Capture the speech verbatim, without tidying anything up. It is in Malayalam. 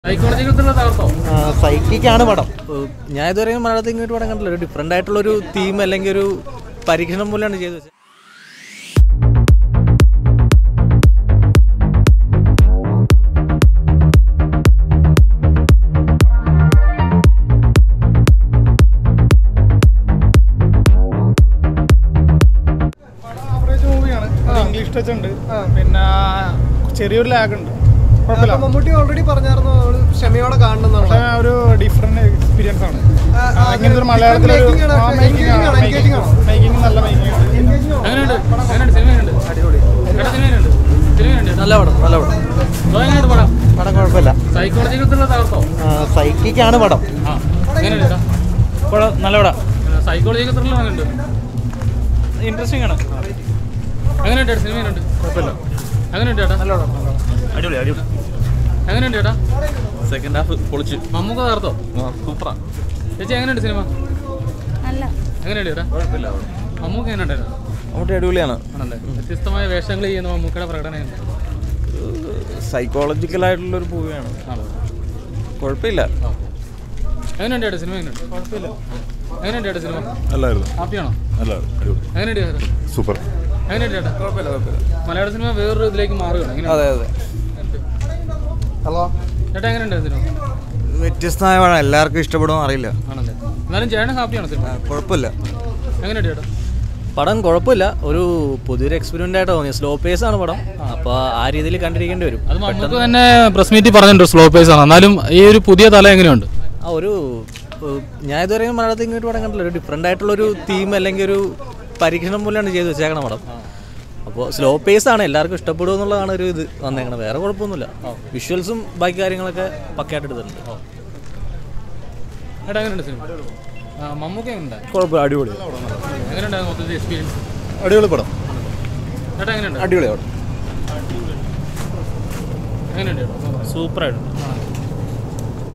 സൈക്കിക്കാണ് പടം. ഞാൻ ഇതുവരെ മലയാളത്തിൽ ഇങ്ങോട്ട് പടം കണ്ടില്ല. ഒരു ഡിഫറെൻ്റ് ആയിട്ടുള്ളൊരു തീം അല്ലെങ്കിൽ ഒരു പരീക്ഷണം പോലെയാണ് ചെയ്തു വെച്ചത്. ഇംഗ്ലീഷ് ടച്ച് ഉണ്ട്, പിന്നെ ചെറിയൊരു ലാഗ് ഉണ്ട്. മമ്മൂട്ടി ഓൾറെഡി പറഞ്ഞായിരുന്നു ക്ഷമയോടെ കാണണം. ഒരു ഡിഫറെന്റ് എക്സ്പീരിയൻസ് ആണ്. ഇങ്ങനത്തെ ഒരു മലയാളത്തിലെ മേക്കിംഗ് നല്ല മേക്കിംഗ് നല്ല പടം നല്ല പടം പടം കുഴപ്പമില്ല. സൈക്കിക്കാണ് പടം. നല്ല പടം. സൈക്കോളജിക്കൽ ത്രില്ലർ ഇൻട്രസ്റ്റിംഗ് ആണ്. എങ്ങനെയുണ്ട് സിനിമ? കുഴപ്പമില്ല. എങ്ങനെയുണ്ട് ചേട്ടാ? നല്ല പടം. അടിപൊളി അടിപൊളി. എങ്ങനെയുണ്ട് ചേട്ടാ? സെക്കൻഡ് ഹാഫ് പൊളിച്ച്. മമ്മൂക്ക തകർത്തോ? സൂപ്പറാ. ചേച്ചി എങ്ങനെയുണ്ട് സിനിമ? എങ്ങനെയുണ്ട് ചേട്ടാ? കുഴപ്പമില്ല. മമ്മൂക്ക എങ്ങനെയുണ്ടായിരുന്നു? മമ്മൂട്ടി അടിപൊളിയാണ്. ആണല്ലേ. വ്യത്യസ്തമായ വേഷങ്ങൾ ചെയ്യുന്ന മമ്മൂക്കയുടെ പ്രകടനം സൈക്കോളജിക്കൽ ആയിട്ടുള്ളൊരു മൂവിയാണ്. കുഴപ്പമില്ല. എങ്ങനെയുണ്ട് ചേട്ടാ സിനിമ? എങ്ങനെയുണ്ട്? കുഴപ്പമില്ല. എങ്ങനെയുണ്ട് ചേട്ടാ സിനിമ? നല്ലായിരുന്നു. ഹാപ്പിയാണോ? നല്ലതാണ്. അടിപൊളി. എങ്ങനെയുണ്ട് ചേട്ടാ? സൂപ്പർ. എങ്ങനെയുണ്ട് ചേട്ടാ? കുഴപ്പമില്ല കുഴപ്പമില്ല. മലയാള സിനിമ വേറൊരു ഇതിലേക്ക് മാറുകയാണ്. അതെ അതെ. ഹലോ ചേട്ടാ എങ്ങനെയുണ്ട് സിനിമ? വ്യത്യസ്തമായ പടം, എല്ലാവർക്കും ഇഷ്ടപ്പെടുമോ അറിയില്ല. ആണല്ലേ. എന്നാലും ചേട്ടൻ ഹാപ്പിയാണോ സിനിമ? കുഴപ്പമില്ല. എങ്ങനെയുണ്ട് ചേട്ടാ? പടം കുഴപ്പമില്ല. ഒരു പുതിയൊരു എക്സ്പീരിയൻസ് ആയിട്ട് തോന്നി. സ്ലോ പേസ് ആണ് പടം. അപ്പോൾ ആ രീതിയിൽ കണ്ടിരിക്കേണ്ടി വരും. അത് നമുക്ക് തന്നെ പ്രസ് മീറ്റിൽ പറഞ്ഞിട്ടുണ്ട് സ്ലോ പേസ് ആണ്. എന്നാലും ഈ ഒരു പുതിയ തല എങ്ങനെയുണ്ട്? ആ ഒരു ഞാൻ ഇതുവരെ മലയാളത്തിൽ ഇങ്ങോട്ട് പടം കണ്ടില്ല. ഒരു ഡിഫറെൻ്റ് ആയിട്ടുള്ളൊരു തീം അല്ലെങ്കിൽ ഒരു പരീക്ഷണം പോലെയാണ് ചെയ്തു വെച്ചേക്കണം പടം. അപ്പോൾ സ്ലോ പേസ് ആണ്, എല്ലാവർക്കും ഇഷ്ടപ്പെടും എന്നുള്ളതാണ് ഒരു ഇത് വന്നേക്കണം. വേറെ കുഴപ്പമൊന്നുമില്ല. വിഷ്വൽസും ബാക്കി കാര്യങ്ങളൊക്കെ പക്കയായിട്ട് എടുത്തിട്ടുണ്ട്. ചേട്ടാ എങ്ങനെയുണ്ട് സിനിമ? മമ്മൂക്ക എങ്ങനെയുണ്ടായി? കുഴപ്പമില്ല. അടിപൊളി. എങ്ങനെയുണ്ടായിരുന്നു മൊത്തത്തിൽ എക്സ്പീരിയൻസ്? അടിപൊളി പടം. ചേട്ടാ എങ്ങനെയുണ്ട്? അടിപൊളി പടം. എങ്ങനെയുണ്ട് ചേട്ടാ? സൂപ്പറായിട്ട്.